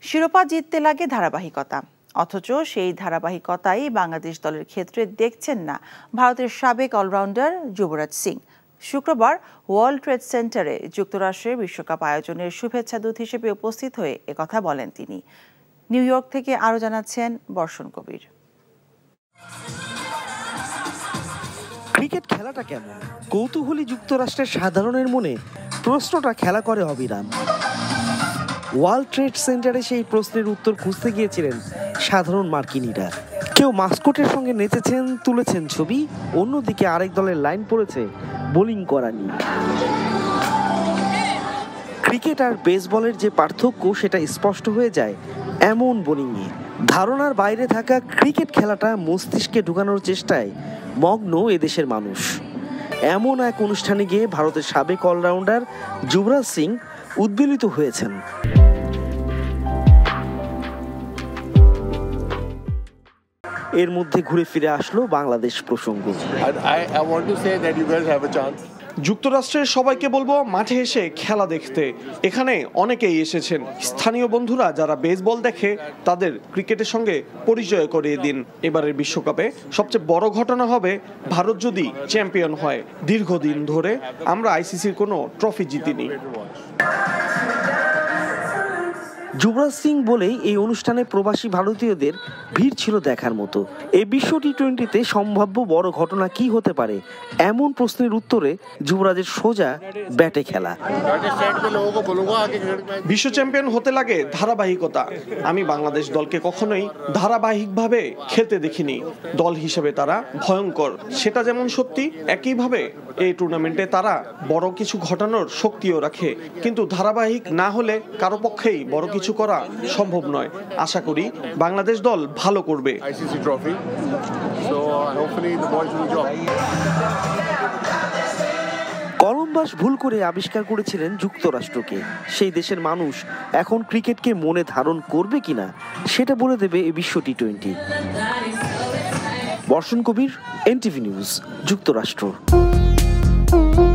শিরোপা জিততে লাগে ধারাবাহিকতা, অথচ সেই ধারাবাহিকতাই বাংলাদেশ দলের ক্ষেত্রে দেখছেন না ভারতের সাবেক অলরাউন্ডার যুবরাজ সিং। শুক্রবার ওয়ার্ল্ড ট্রেড সেন্টারে যুক্তরাষ্ট্রের বিশ্বকাপ আয়োজনের শুভেচ্ছা দূত হিসেবে উপস্থিত হয়ে একথা বলেন তিনি। নিউ ইয়র্ক থেকে আরও জানাচ্ছেন বর্ষণ কবির। ক্রিকেট খেলাটা কেমন? কৌতূহলী যুক্তরাষ্ট্রের সাধারণের মনে প্রশ্নটা খেলা করে অবিরাম। ওয়ার্ল্ড ট্রেড সেন্টারে সেই প্রশ্নের উত্তর খুঁজতে গিয়েছিলেন সাধারণ মার্কিনীরা। কেউ মাস্কটের সঙ্গে নেচেছেন, তুলেছেন ছবি, অন্যদিকে আরেক দলের লাইন পড়েছে বোলিং করা নিয়ে। ক্রিকেট আর বেসবলের যে পার্থক্য সেটা স্পষ্ট হয়ে যায় এমন বোলিংয়ে। ধারণার বাইরে থাকা ক্রিকেট খেলাটা মস্তিষ্কে ঢুকানোর চেষ্টায় মগ্ন এদেশের মানুষ। এমন এক অনুষ্ঠানে গিয়ে ভারতের সাবেক অলরাউন্ডার যুবরাজ সিং উদ্বেলিত হয়েছেন। এর মধ্যে ঘুরে ফিরে আসলো বাংলাদেশ প্রসঙ্গ। যুক্তরাষ্ট্রের সবাইকে বলবো মাঠে এসে খেলা দেখতে। এখানে অনেকেই এসেছেন। স্থানীয় বন্ধুরা যারা বেসবল দেখে তাদের ক্রিকেটের সঙ্গে পরিচয় করিয়ে দিন। এবারের বিশ্বকাপে সবচেয়ে বড় ঘটনা হবে ভারত যদি চ্যাম্পিয়ন হয়। দীর্ঘদিন ধরে আমরা আইসিসির কোনো ট্রফি জিতিনি। যুবরাজ সিং বলেই এই অনুষ্ঠানে প্রবাসী ভারতীয়দের ভিড় ছিল দেখার মতো। এই বিশ্ব টি-20তে সম্ভাব্য বড় ঘটনা কি হতে পারে এমন প্রশ্নের উত্তরে যুবরাজের সোজা ব্যাটে খেলা। বিশ্ব চ্যাম্পিয়ন হতে লাগে ধারাবাহিকতা। আমি বাংলাদেশ দলকে কখনোই ধারাবাহিকভাবে খেলতে দেখিনি। দল হিসেবে তারা ভয়ঙ্কর, সেটা যেমন সত্যি, একইভাবে এই টুর্নামেন্টে তারা বড় কিছু ঘটানোর শক্তিও রাখে। কিন্তু ধারাবাহিক না হলে কারো পক্ষেই বড় কিছু করা সম্ভব নয়। আশা করি বাংলাদেশ দল ভালো করবে। কলম্বাস ভুল করে আবিষ্কার করেছিলেন যুক্তরাষ্ট্রকে। সেই দেশের মানুষ এখন ক্রিকেটকে মনে ধারণ করবে কিনা সেটা বলে দেবে এই বিশ্ব টি-20। বর্ষণ কবির, এনটিভি নিউজ, যুক্তরাষ্ট্র।